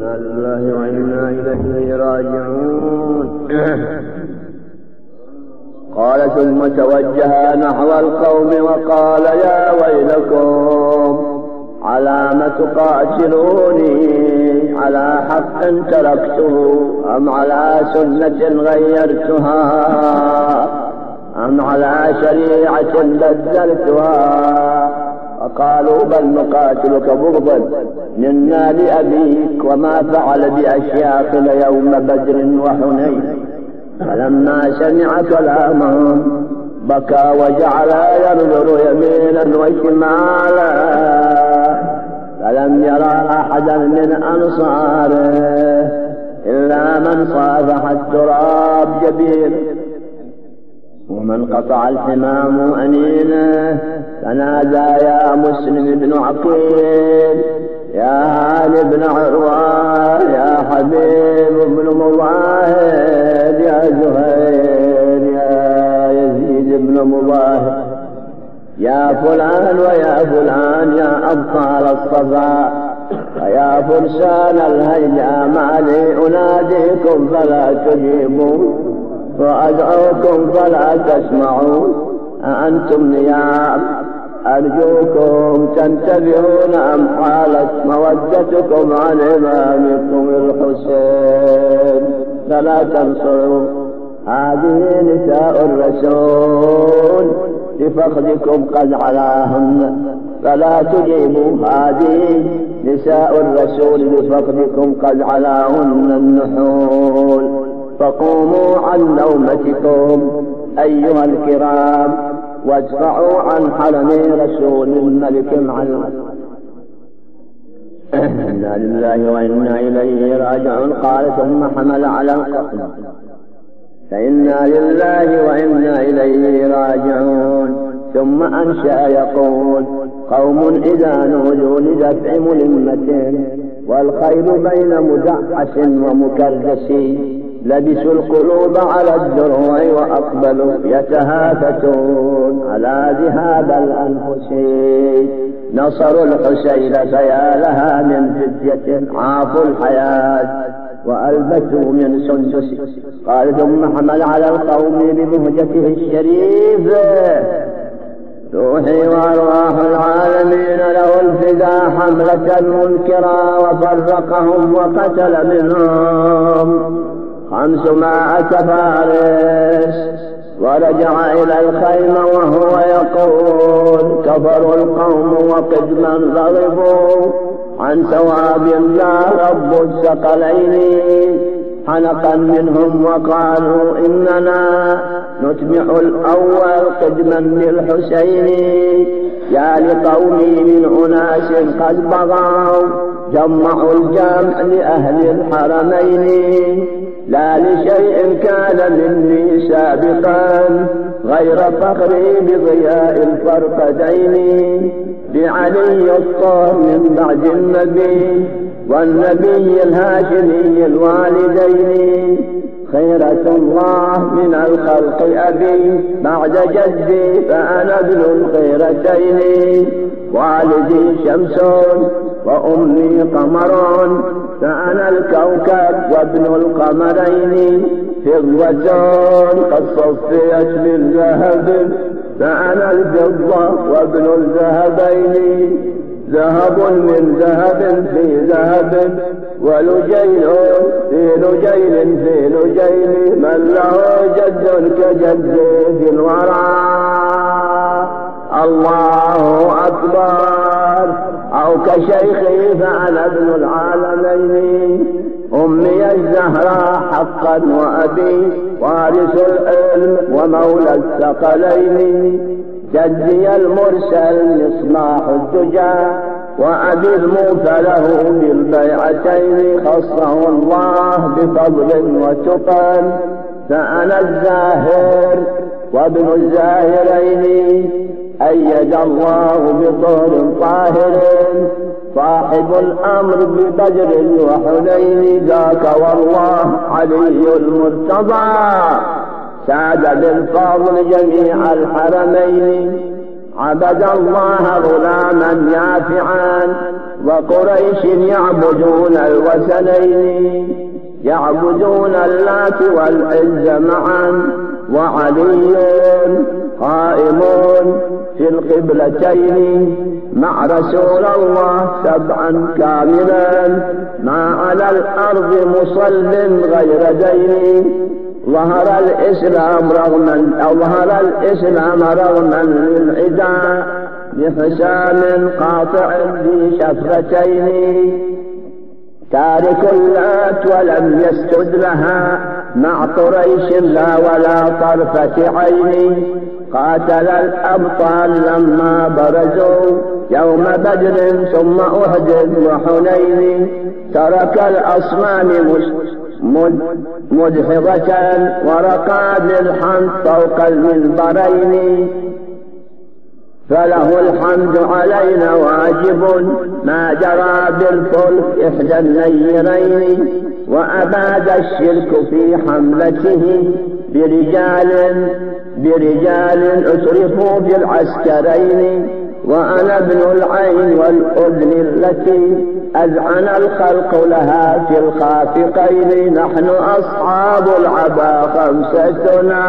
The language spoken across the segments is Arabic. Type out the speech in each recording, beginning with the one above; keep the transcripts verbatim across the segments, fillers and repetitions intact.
إنا لله وإنا إليه راجعون. قال ثم توجه نحو القوم وقال يا ويلكم علام تقاتلوني على حق تركته أم على سنة غيرتها أم على شريعة بدلتها؟ فقالوا بل نقاتلك بغضا منا لأبيك وما فعل بأشياخنا يوم بدر وحنين. فلما سمع كلامهم بكى وجعل ينظر يمينا وشمالا فلم يرى أحدا من أنصاره إلا من صافح التراب جبينه ومن قطع الحمام أنينه فنادى يا مسلم بن عقيل يا هاني بن عروة يا حبيب بن مظاهر يا زهير يا يزيد بن مظاهر يا فلان ويا فلان يا أبطال الصفا ويا فرسان الهيجاء ما لي أناديكم فلا تجيبون وأدعوكم فلا تسمعون أأنتم نيام أرجوكم تنتبهون أم حالت مودتكم عن إمامكم الحسين فلا تنصروا هذه نساء الرسول لفخذكم قد علاهن فلا تجيبوا هذه نساء الرسول لفخذكم قد علاهن النحول. فقوموا عن نومتكم أيها الكرام وادفعوا عن حرم رسول الملك العلم. إنا لله وإنا إليه راجعون. قال ثم حمل على القتل فإنا لله وإنا إليه راجعون. ثم أنشأ يقول قوم إذا نودوا لدفع ملمة والخيل بين مدعس ومكردس لبسوا القلوب على الدروع وأقبلوا يتهافتون على ذهاب الأنفس نصروا الحسين فيا لها من فدية عافوا الحياة وألبسوا من سندس. قال ثم حمل على القوم بمهجته الشريفة روحي وأرواح العالمين له الفداء حملة منكرا وفرقهم وقتل منهم خمسمائة فارس ورجع إلى الخيمة وهو يقول كفروا القوم وقدما غضبوا عن ثواب الله رب الثقلين حنقا منهم وقالوا إننا نتبع الأول قدما للحسين يا لقومي من أناس قد بغوا جمعوا الجامع لأهل الحرمين لا لشيء كان مني سابقا غير فخري بضياء الفرقدين بعلي الطاهر من بعد النبي والنبي الهاشمي الوالدين خيرة الله من الخلق أبي بعد جدي فأنا ابن الخيرتين والدي شمس وأمي قمر فأنا الكوكب وابن القمرين فضة قد صفيت من ذهب فأنا الفضة وابن الذهبين ذهب من ذهب في ذهب ولجين في لجين في لجين من له جد كجد في الورى الله أكبر أو كشيخي فأنا ابن العالمين أمي الزهراء حقا وأبي وارث العلم ومولى الثقلين جدي المرسل مصباح الدجى وأبي الموفى له بالبيعتين خصه الله بفضل وتقى فأنا الزاهر وابن الزاهرين أيد الله بطهر طاهر صاحب الأمر ببدر وحنين ذاك والله علي المرتضى ساد بالفضل جميع الحرمين عبد الله غلاما يافعا وقريش يعبدون الوثنين يعبدون اللات والعز معا وعلي قائم في القبلتين مع رسول الله سبعا كاملا ما على الأرض مصل غير دين ظهر الإسلام رغما أظهر الإسلام رغما للعداء بحسام قاطع ذي شفتين تارك اللات ولم يسجد لها مع قريش لا ولا طرفة عين قاتل الأبطال لما برزوا يوم بدر ثم أحد وحنين ترك الأصنام مدحضة ورقى بالحمد فوق المنبرين فله الحمد علينا واجب ما جرى بالفلك إحدى النيرين وأباد الشرك في حملته برجال برجال أسرفوا في العسكرين وأنا ابن العين والأذن التي أذعن الخلق لها في الخافقين نحن أصحاب العبا خمستنا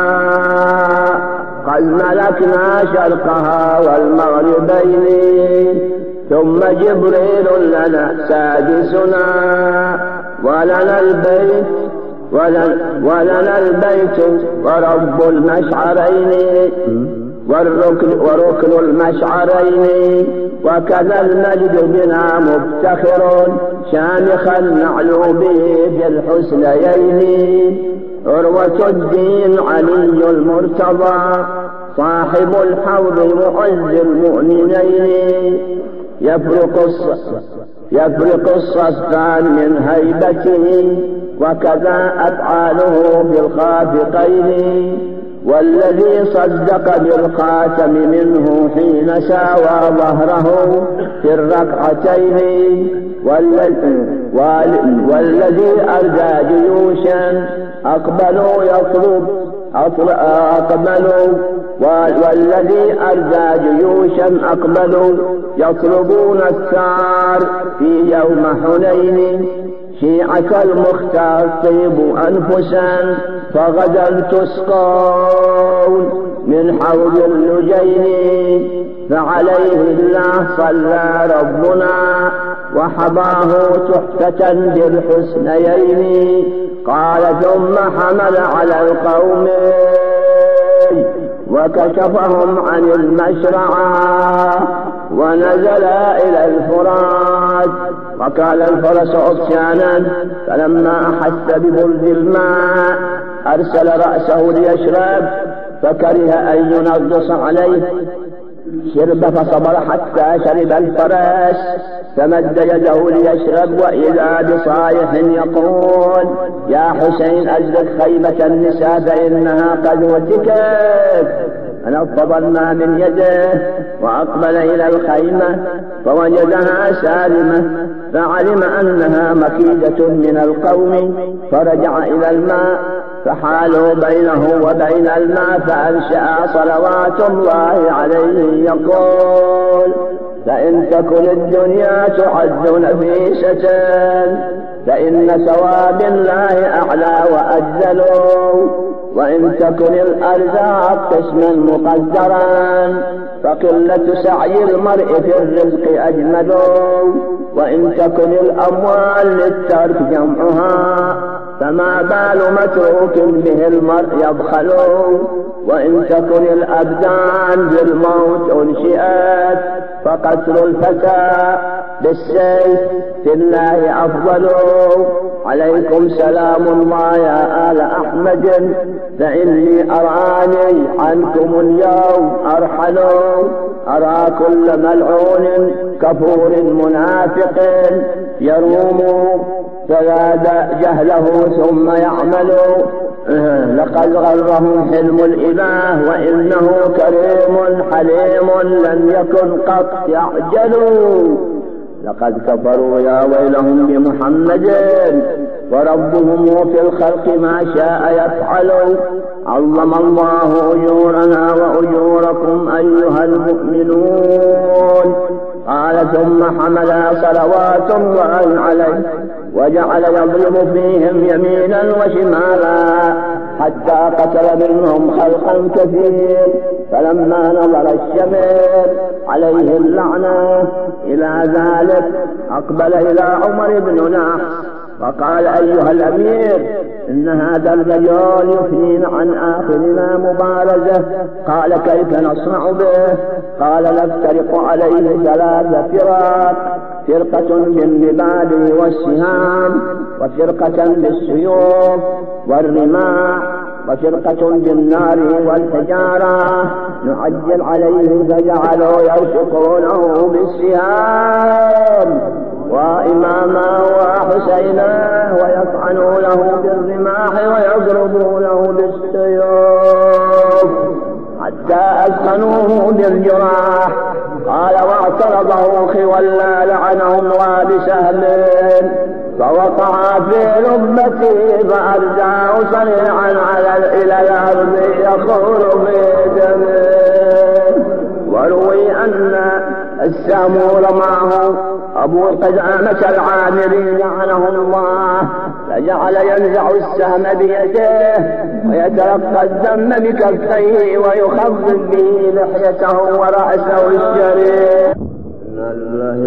قد ملكنا شرقها والمغربين ثم جبريل لنا سادسنا ولنا البيت ولنا البيت ورب المشعرين والركن وركن المشعرين وكذا المجد بنا مفتخر شامخا نعلو به في الحسنيين عروة الدين علي المرتضى صاحب الحوض معز المؤمنين يفرق يفرق الصفان من هيبته وكذا أفعاله بالخافقين والذي صدق بالخاتم منه حين ساوى ظهره في الركعتين والذي أردى جيوشا أقبلوا يطلب أقبلوا والذي أردى جيوشا أقبلوا يطلبون الثار في يوم حنين شيعة المختار طيب أنفسا فغدا تسقون من حوض اللجين فعليه الله صلى ربنا وحباه تحفة بالحسنيين قال ثم حمل على القوم وكشفهم عن المشرعة ونزل إلى الفرات وقال الفرس عطشانا فلما أحس ببرد الماء أرسل رأسه ليشرب فكره أن ينغص عليه شرب فصبر حتى شرب الفرس فمد يده ليشرب وإذا بصايح يقول يا حسين أزلق خيمة النساء فإنها قد وتكت فنفض الماء من يده وأقبل إلى الخيمة فوجدها سالمة فعلم أنها مكيدة من القوم فرجع إلى الماء فحالوا بينه وبين الماء فأنشأ صلوات الله عليه يقول فإن تكن الدنيا تعد نفيسة فإن ثواب الله أعلى وأجزل وإن تكن الأرزاق قسما مقدرا فقلة سعي المرء في الرزق أجمل وإن تكن الأموال للترك جمعها فما بال متروك به المرء يبخل وإن تكن الأبدان بالموت أنشئت فقتل الفتى بالسيف في الله أفضل عليكم سلام الله يا آل أحمد فإني أراني عنكم اليوم أرحل أرى كل ملعون كفور منافق يروم فزاد جهله ثم يعمل لقد غرهم حلم الإله وإنه كريم حليم لم يكن قط يعجل لقد كفروا يا ويلهم بمحمد وربهم في الخلق ما شاء يفعل عظم الله أجورنا وأجوركم أيها المؤمنون. قال ثم حملا صلوات الله عليه وجعل يضرب فيهم يمينا وشمالا حتى قتل منهم خلقا كثير. فلما نظر الشمير عليه اللعنة إلى ذلك أقبل إلى عمر بن نحس فقال أيها الأمير إن هذا الرجل يثنين عن آخرنا مبارزة. قال كيف نصنع به؟ قال نفترق عليه ثلاث فرق، فرقة بالنبال والسهام، وفرقة بالسيوف والرماح، وفرقة بالنار والحجارة. نعجل عليه فجعلوا يرشقونه بالسهام وإماما وحسينا ويطعنونه بالرماح ويضربونه بالسيوف حتى أسخنوه بالجراح. قال واعترضه خولا لعنه الله بسهم فوقع في ركبته فأرجعه صريعا على إلى الأرض يخر في دمه. وروي أن السامور معه أبو قدامة العامري لعنه الله فجعل ينزع السهم بيده ويتلقى الدم بكفيه ويخضب به لحيته ورأسه الشريف.